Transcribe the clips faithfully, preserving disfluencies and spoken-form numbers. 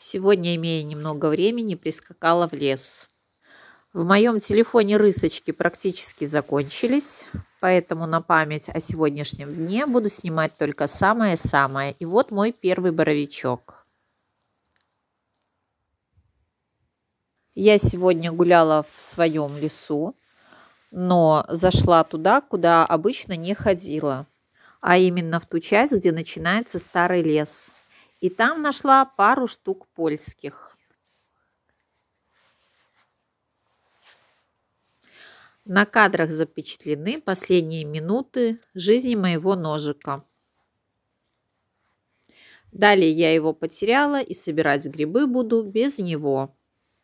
Сегодня, имея немного времени, прискакала в лес. В моем телефоне рысочки практически закончились, поэтому на память о сегодняшнем дне буду снимать только самое-самое. И вот мой первый боровичок. Я сегодня гуляла в своем лесу, но зашла туда, куда обычно не ходила, а именно в ту часть, где начинается старый лес. И там нашла пару штук польских. На кадрах запечатлены последние минуты жизни моего ножика. Далее я его потеряла и собирать грибы буду без него.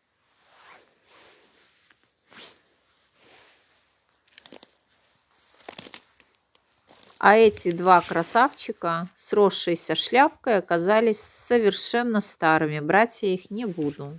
А эти два красавчика, сросшиеся шляпкой, оказались совершенно старыми. Брать я их не буду.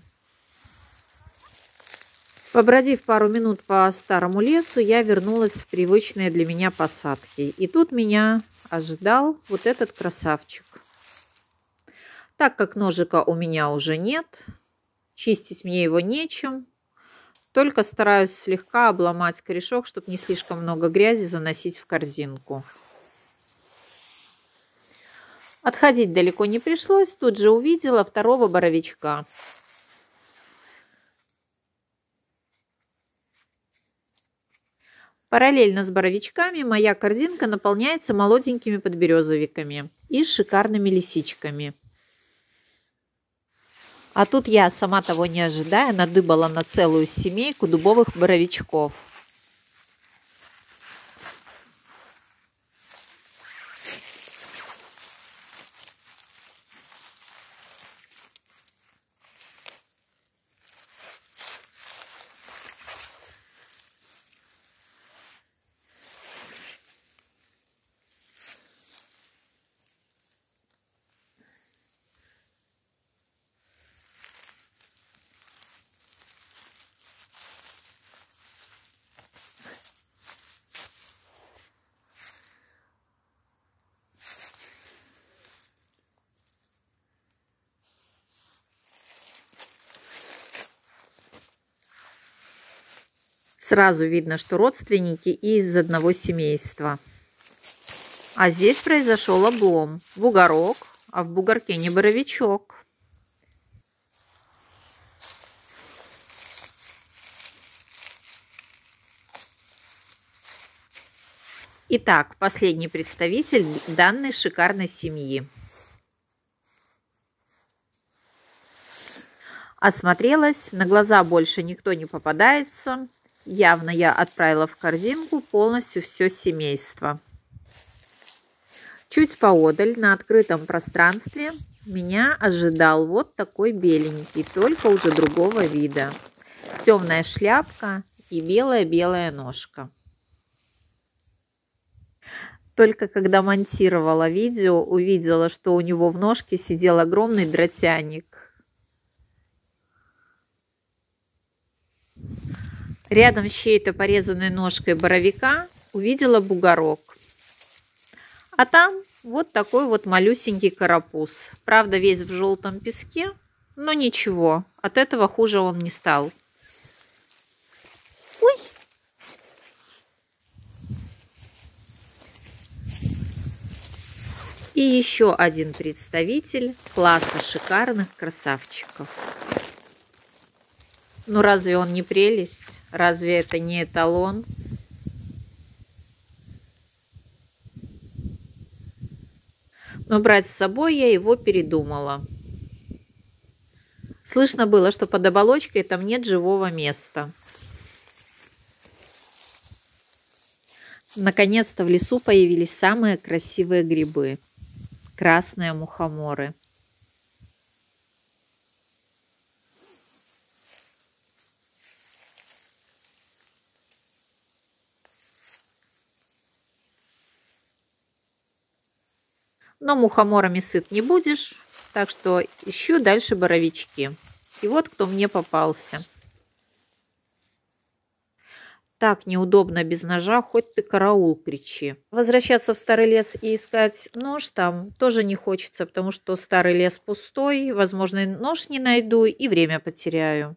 Побродив пару минут по старому лесу, я вернулась в привычные для меня посадки. И тут меня ожидал вот этот красавчик. Так как ножика у меня уже нет, чистить мне его нечем. Только стараюсь слегка обломать корешок, чтобы не слишком много грязи заносить в корзинку. Отходить далеко не пришлось, тут же увидела второго боровичка. Параллельно с боровичками моя корзинка наполняется молоденькими подберезовиками и шикарными лисичками. А тут я, сама того не ожидая, надыбала на целую семейку дубовых боровичков. Сразу видно, что родственники из одного семейства. А здесь произошел облом. Бугорок, а в бугорке не боровичок. Итак, последний представитель данной шикарной семьи. Осмотрелась, на глаза больше никто не попадается. Явно я отправила в корзинку полностью все семейство. Чуть поодаль, на открытом пространстве, меня ожидал вот такой беленький, только уже другого вида. Темная шляпка и белая-белая ножка. Только когда монтировала видео, увидела, что у него в ножке сидел огромный дротяник. Рядом с чьей-то порезанной ножкой боровика увидела бугорок. А там вот такой вот малюсенький карапуз. Правда, весь в желтом песке, но ничего, от этого хуже он не стал. Ой. И еще один представитель класса шикарных красавчиков. Ну разве он не прелесть? Разве это не эталон? Но брать с собой я его передумала. Слышно было, что под оболочкой там нет живого места. Наконец-то в лесу появились самые красивые грибы. Красные мухоморы. Но мухоморами сыт не будешь, так что ищу дальше боровички. И вот кто мне попался. Так неудобно без ножа, хоть ты караул кричи. Возвращаться в старый лес и искать нож там тоже не хочется, потому что старый лес пустой, возможно, и нож не найду и время потеряю.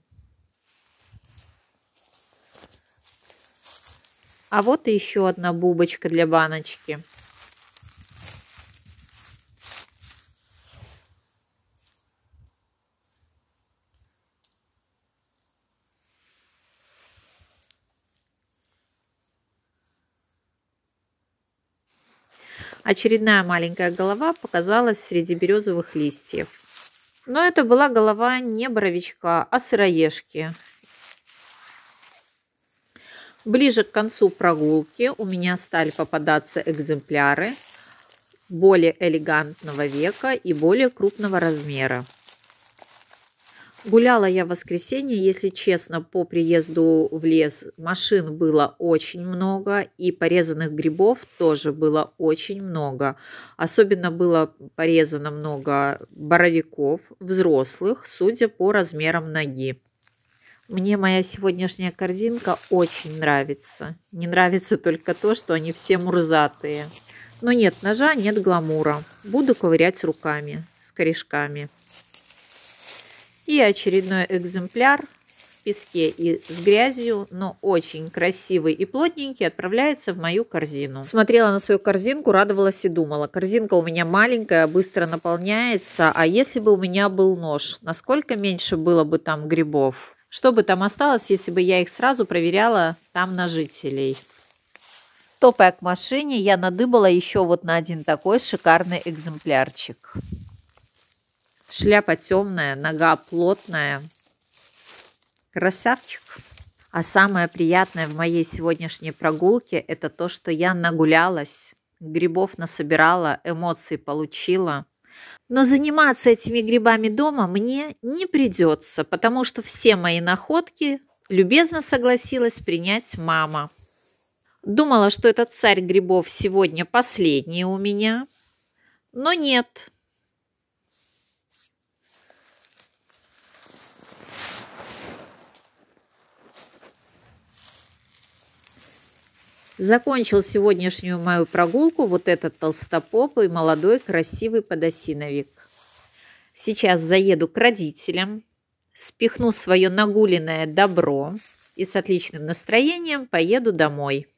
А вот и еще одна бубочка для баночки. Очередная маленькая голова показалась среди березовых листьев. Но это была голова не боровичка, а сыроежки. Ближе к концу прогулки у меня стали попадаться экземпляры более элегантного века и более крупного размера. Гуляла я в воскресенье, если честно, по приезду в лес машин было очень много, и порезанных грибов тоже было очень много. Особенно было порезано много боровиков, взрослых, судя по размерам ноги. Мне моя сегодняшняя корзинка очень нравится. Не нравится только то, что они все мурзатые. Но нет ножа, нет гламура. Буду ковырять руками с корешками. И очередной экземпляр в песке и с грязью, но очень красивый и плотненький, отправляется в мою корзину. Смотрела на свою корзинку, радовалась и думала. Корзинка у меня маленькая, быстро наполняется. А если бы у меня был нож, насколько меньше было бы там грибов? Что бы там осталось, если бы я их сразу проверяла там на жителей? Топая к машине, я надыбала еще вот на один такой шикарный экземплярчик. Шляпа темная, нога плотная. Красавчик. А самое приятное в моей сегодняшней прогулке – это то, что я нагулялась, грибов насобирала, эмоций получила. Но заниматься этими грибами дома мне не придется, потому что все мои находки любезно согласилась принять мама. Думала, что этот царь грибов сегодня последний у меня, но нет. Закончил сегодняшнюю мою прогулку вот этот толстопопый, молодой, красивый подосиновик. Сейчас заеду к родителям, спихну свое нагуленное добро и с отличным настроением поеду домой.